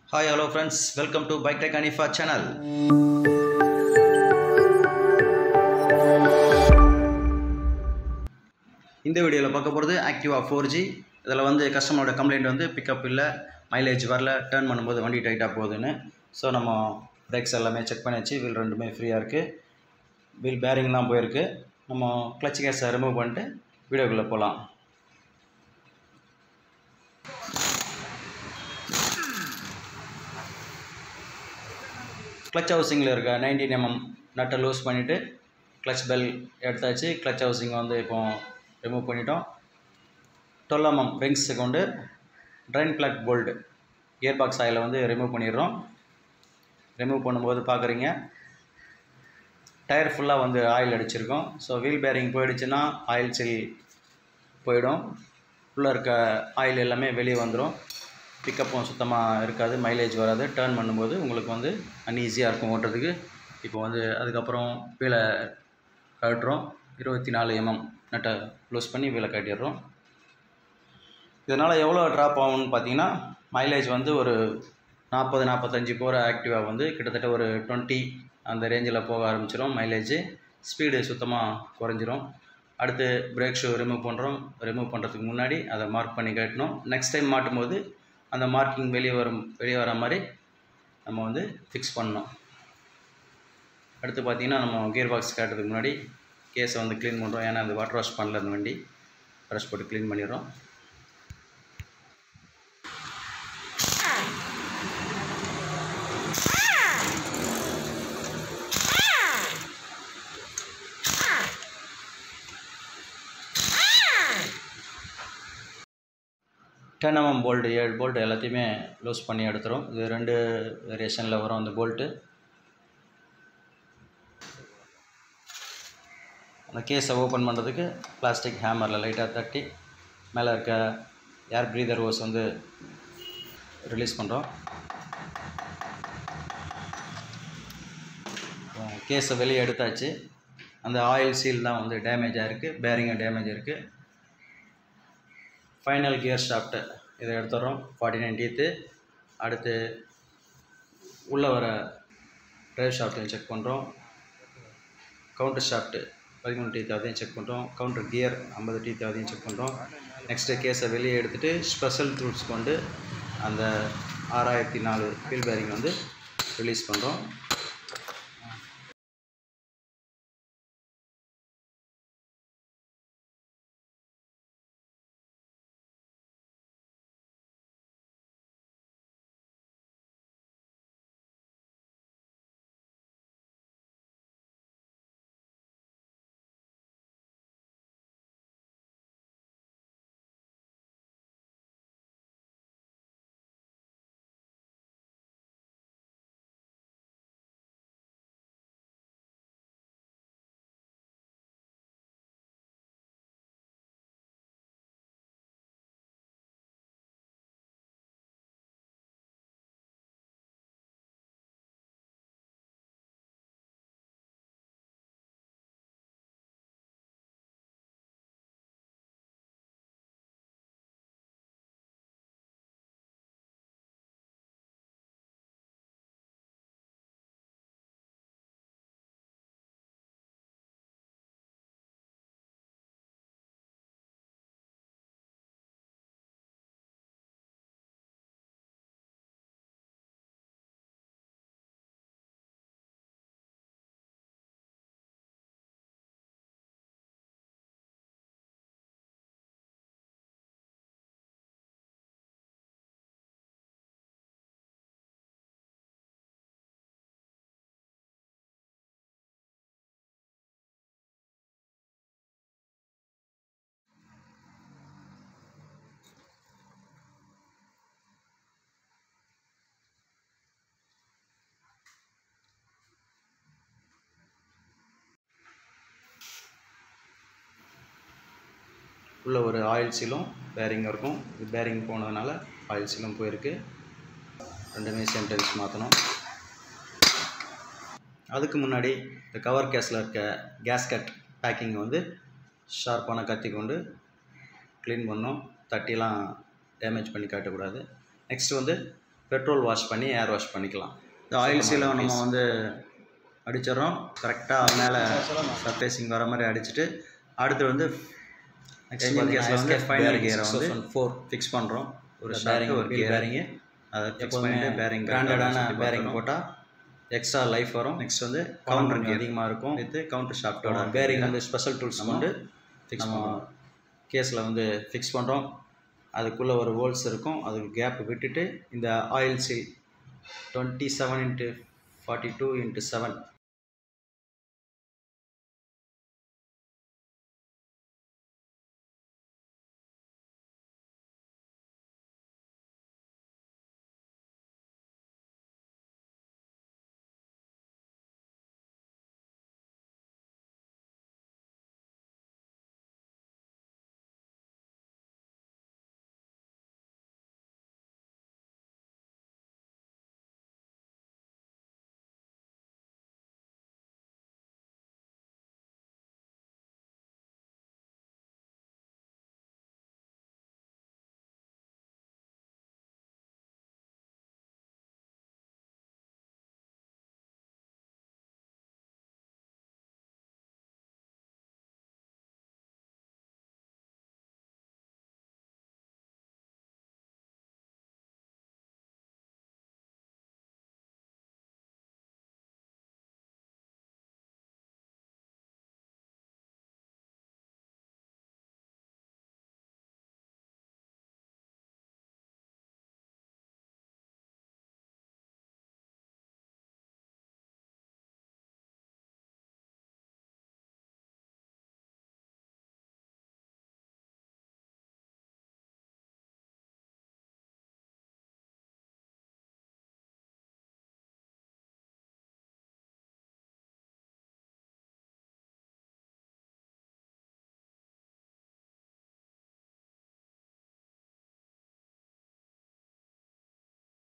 Hi, hello friends, welcome to Bike Tech Anifa channel. இந்த வீடியோவில் பார்க்க போகிறது Activa 4G. இதில் வந்து கஸ்டமரோட கம்ப்ளைண்ட் வந்து பிக்கப் இல்லை, மைலேஜ் வரல, டர்ன் பண்ணும்போது வண்டி டைட்டாக போகுதுன்னு. ஸோ நம்ம பிரேக்ஸ் எல்லாமே செக் பண்ணியாச்சு, வீல் ரெண்டுமே ஃப்ரீயாக இருக்குது, வீல் பேரிங்லாம் போயிருக்கு. நம்ம கிளச் கேஸை ரிமூவ் பண்ணிட்டு வீடியோக்குள்ளே போகலாம். கிளச் ஹவுசிங்கில் இருக்க 19 mm நட்டை லூஸ் பண்ணிவிட்டு கிளச் பெல் எடுத்தாச்சு. கிளச் ஹவுசிங்கை வந்து இப்போ ரிமூவ் பண்ணிட்டோம். 12 mm ரிங்ஸு கொண்டு drain plug bolt gear box ஆயிலை வந்து ரிமூவ் பண்ணிடுறோம். ரிமூவ் பண்ணும்போது பார்க்குறீங்க டயர் ஃபுல்லாக வந்து ஆயில் அடிச்சிருக்கோம். ஸோ வீல் பேரிங் போயிடுச்சுன்னா ஆயில் சீல் போயிடும், உள்ளே இருக்க ஆயில் எல்லாமே வெளியே வந்துடும், பிக்கப்பும் சுத்தமாக இருக்காது, மைலேஜ் வராது, டர்ன் பண்ணும்போது உங்களுக்கு வந்து அன்ஈஸியாக இருக்கும் ஓட்டுறதுக்கு. இப்போ வந்து அதுக்கப்புறம் வீலை கட்டுறோம். 24 mm நட்டை லூஸ் பண்ணி வீலை கட்டிடுறோம். இதனால் எவ்வளோ ட்ராப் ஆகும்னு பார்த்தீங்கன்னா, மைலேஜ் வந்து ஒரு 40-45 போகிற ஆக்டிவா வந்து கிட்டத்தட்ட ஒரு 20 அந்த ரேஞ்சில் போக ஆரம்பிச்சிடும் மைலேஜ். ஸ்பீடு சுத்தமாக குறைஞ்சிரும். அடுத்து பிரேக் ஷூ ரிமூவ் பண்ணுறோம். ரிமூவ் பண்ணுறதுக்கு முன்னாடி அதை மார்க் பண்ணி கட்டணும். நெக்ஸ்ட் டைம் மாட்டும் போது அந்த மார்க்கிங் வெளியே வர மாதிரி நம்ம வந்து ஃபிக்ஸ் பண்ணணும். அடுத்து பார்த்திங்கன்னா, நம்ம கியர் பாக்ஸ் காட்டுறதுக்கு முன்னாடி கேஸை வந்து க்ளீன் பண்ணுறோம். ஏன்னா அது வாட்டர் வாஷ் பண்ணல, அந்த வண்டி ப்ரஷ் போட்டு க்ளீன் பண்ணிடுறோம். டென் போல்ட்டு 7 போல்ட்டு எல்லாத்தையுமே லூஸ் பண்ணி எடுத்துரும். இது 2 வேரியேஷனில் வரும் அந்த போல்ட்டு. அந்த கேஸை ஓப்பன் பண்ணுறதுக்கு பிளாஸ்டிக் ஹேமரில் லைட்டாக தட்டி மேலே இருக்க ஏர் ப்ரீதர் ஹோஸ் வந்து ரிலீஸ் பண்ணுறோம். கேஸை வெளியே எடுத்தாச்சு. அந்த ஆயில் சீல் தான் வந்து டேமேஜ் ஆகிருக்கு, பேரிங்கும் டேமேஜ் இருக்குது. ஃபைனல் கியர் ஷாஃப்ட்டு இதை எடுத்துடுறோம், 49 டீத்து. அடுத்து உள்ளே வர ட்ரைவ் ஷாஃப்ட்டையும் செக் பண்ணுறோம். கவுண்டர் ஷாஃப்ட்டு 13 டீத்து அதையும் செக் பண்ணுறோம். கவுண்டர் கியர் 50 டீத்து அதையும் செக் பண்ணுறோம். நெக்ஸ்ட்டு கேஸை வெளியே எடுத்துகிட்டு ஸ்பெஷல் டூல்ஸ் கொண்டு அந்த 6004 வீல் பேரிங் வந்து ரிலீஸ் பண்ணுறோம். உள்ள ஒரு ஆயில் சீலும் பேரிங் இருக்கும். இது பேரிங் போனதுனால ஆயில் சீலும் போயிருக்கு. ரெண்டுமே சேம் டைம்ஸ் மாற்றணும். அதுக்கு முன்னாடி இந்த கவர் கேஸில் இருக்க கேஸ்கட் பேக்கிங்கை வந்து ஷார்ப்பான கத்தி கொண்டு க்ளீன் பண்ணோம். தட்டிலாம் டேமேஜ் பண்ணி காட்டக்கூடாது. நெக்ஸ்ட் வந்து பெட்ரோல் வாஷ் பண்ணி ஏர் வாஷ் பண்ணிக்கலாம். இந்த ஆயில் சீலை நம்ம வந்து அடிச்சிடறோம். கரெக்டாக மேலே சர்ஃபேசிங் வர மாதிரி அடிச்சுட்டு அடுத்து வந்து என்ஜின் கேஸில் வந்து ஃபைனல் கியரை வந்து 4 ஃபிக்ஸ் பண்ணுறோம். ஒரு பேரிங் ஒரு பேரிங்கு அதை ஃபிக்ஸ் பண்ணிவிட்டு பேரிங் பிராண்டடான பேரிங் போட்டால் எக்ஸ்ட்ரா லைஃப் வரும். நெக்ஸ்ட் வந்து கவுண்டர் அதிகமாக இருக்கும். வித் கவுண்டர் ஷாஃப்டோட பேரிங் வந்து ஸ்பெஷல் டூல்ஸ் கொண்டு ஃபிக்ஸ் பண்ணுறோம். கேஸில் வந்து ஃபிக்ஸ் பண்ணுறோம். அதுக்குள்ளே ஒரு ஹோல்ஸ் இருக்கும். அதுக்கு கேப் விட்டுட்டு இந்த ஆயில் சீல் 27x42x7